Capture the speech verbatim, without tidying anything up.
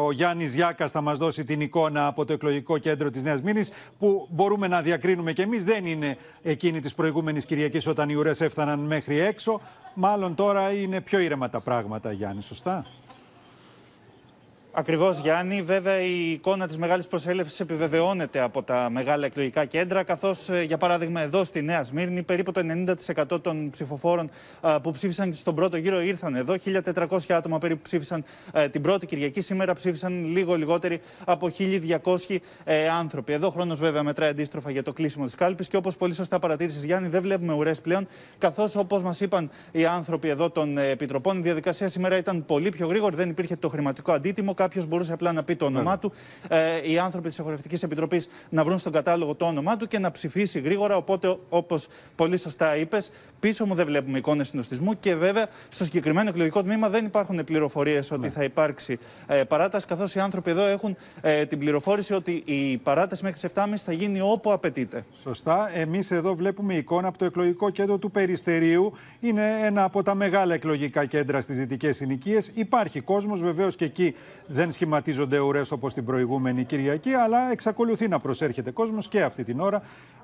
Ο Γιάννης Γιάκας θα μας δώσει την εικόνα από το εκλογικό κέντρο της Νέας Μήνης, που μπορούμε να διακρίνουμε και εμείς. Δεν είναι εκείνη της προηγούμενης Κυριακής όταν οι ουρές έφταναν μέχρι έξω. Μάλλον τώρα είναι πιο ήρεμα τα πράγματα, Γιάννη, σωστά? Ακριβώς, Γιάννη. Βέβαια, η εικόνα της μεγάλης προσέλευσης επιβεβαιώνεται από τα μεγάλα εκλογικά κέντρα, καθώς, για παράδειγμα, εδώ στη Νέα Σμύρνη, περίπου το ενενήντα τοις εκατό των ψηφοφόρων α, που ψήφισαν στον πρώτο γύρο ήρθαν εδώ. χίλια τετρακόσια άτομα περίπου ψήφισαν α, την πρώτη Κυριακή. Σήμερα ψήφισαν λίγο λιγότεροι από χίλια διακόσιοι ε, άνθρωποι. Εδώ ο χρόνος, βέβαια, μετράει αντίστροφα για το κλείσιμο της κάλπης και, όπως πολύ σωστά παρατήρησες, Γιάννη, δεν βλέπουμε ουρές πλέον, καθώς, όπως μας είπαν οι άνθρωποι εδώ των επιτροπών, η διαδικασία σήμερα ήταν πολύ πιο γρήγορη. Δεν υπήρχε το χρηματικό αντίτιμο. Κάποιος μπορούσε απλά να πει το όνομά του, ε, οι άνθρωποι της Εφορευτικής Επιτροπής να βρουν στον κατάλογο το όνομά του και να ψηφίσει γρήγορα. Οπότε, όπως πολύ σωστά είπες, πίσω μου δεν βλέπουμε εικόνες συνοστισμού και βέβαια στο συγκεκριμένο εκλογικό τμήμα δεν υπάρχουν πληροφορίες ότι ναι. θα υπάρξει ε, παράταση, καθώς οι άνθρωποι εδώ έχουν ε, την πληροφόρηση ότι η παράταση μέχρι τις επτά και μισή θα γίνει όπου απαιτείται. Σωστά. Εμείς εδώ βλέπουμε εικόνα από το εκλογικό κέντρο του Περιστερίου. Είναι ένα από τα μεγάλα εκλογικά κέντρα στις Δυτικές Συνοικίες. Υπάρχει κόσμος, βεβαίως και εκεί δεν σχηματίζονται ουρές όπως την προηγούμενη Κυριακή, αλλά εξακολουθεί να προσέρχεται κόσμος και αυτή την ώρα.